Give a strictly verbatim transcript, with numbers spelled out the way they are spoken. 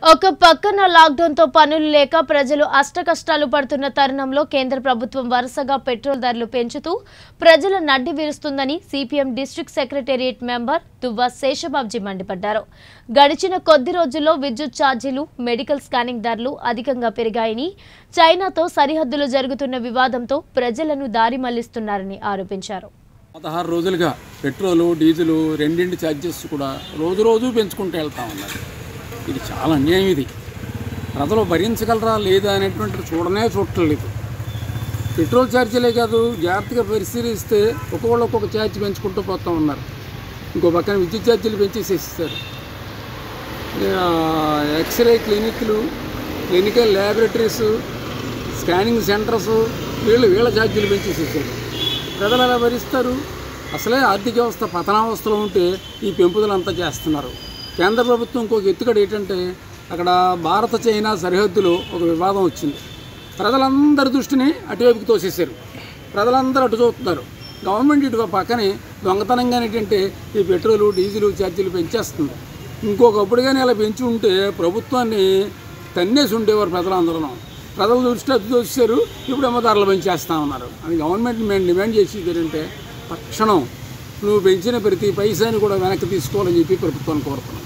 ఒక పక్కన లాక్డౌన్ తో పనులు లేక ప్రజలు అష్టకష్టాలు పడుతున్న తరుణంలో కేంద్ర ప్రభుత్వం వరుసగా పెట్రోల్ ధరలు పెంచుతూ ప్రజల నడ్డి విరుస్తుందని CPM district secretariat member Duvva Seshababji మండిపడ్డారు. గడిచిన కొద్ది రోజుల్లో విద్యుత్ ఛార్జీలు, మెడికల్ స్కానింగ్ ధరలు అధికంగా పెరిగాయని, చైనాతో సరిహద్దులో జరుగుతున్న వివాదంతో ప్రజలను దారి మళ్లిస్తున్నారని ఆరోపించారు. పదహారు రోజులుగా పెట్రోలు, డీజిల్ రెండింటి ఛార్జెస్ కూడా రోజు రోజు పెంచుకుంటూ వెళ్తా ఉన్నారు. ఇది చాలా అన్యాయం. ఇది ప్రజలు భరించగలరా లేదా అనేటువంటిది చూడనే చూడలేదు. పెట్రోల్ ఛార్జీలే కాదు, జాగ్రత్తగా పరిశీలిస్తే ఒక్కొక్కళ్ళు ఒక్కొక్క ఛార్జ్ పెంచుకుంటూ పోతూ ఉన్నారు. ఇంకో పక్కన విద్యుత్ ఛార్జీలు పెంచేసేస్తారు. ఎక్స్రే క్లినిక్లు, క్లినికల్ ల్యాబొరేటరీస్, స్కానింగ్ సెంటర్స్ వీళ్ళు వీళ్ళ ఛార్జీలు పెంచేసేసారు. ప్రజలు ఎలా భరిస్తారు? అసలే ఆర్థిక వ్యవస్థ పతనావస్థలో ఉంటే ఈ పెంపుదలంతా చేస్తున్నారు. కేంద్ర ప్రభుత్వం ఇంకొక ఎత్తుగడ ఏంటంటే, అక్కడ భారత చైనా సరిహద్దులో ఒక వివాదం వచ్చింది. ప్రజలందరి దృష్టిని అటువైపుకి తోసేశారు. ప్రజలందరూ అటు చూస్తున్నారు. గవర్నమెంట్ ఇటు పక్కనే దొంగతనంగా ఏంటంటే ఈ పెట్రోలు, డీజిల్ ఛార్జీలు పెంచేస్తుంది. ఇంకొకప్పుడు కానీ అలా పెంచి ఉంటే ప్రభుత్వాన్ని తన్నేసి ఉండేవారు ప్రజలందరూ. ప్రజల దృష్టి అటు తోసేశారు. ఇప్పుడేమో ధరలు పెంచేస్తూ ఉన్నారు. అది గవర్నమెంట్ మేము డిమాండ్ చేసేది ఏంటంటే, తక్షణం నువ్వు పెంచిన ప్రతి పైసాని కూడా వెనక్కి తీసుకోవాలని చెప్పి ప్రభుత్వాన్ని కోరుతున్నాం.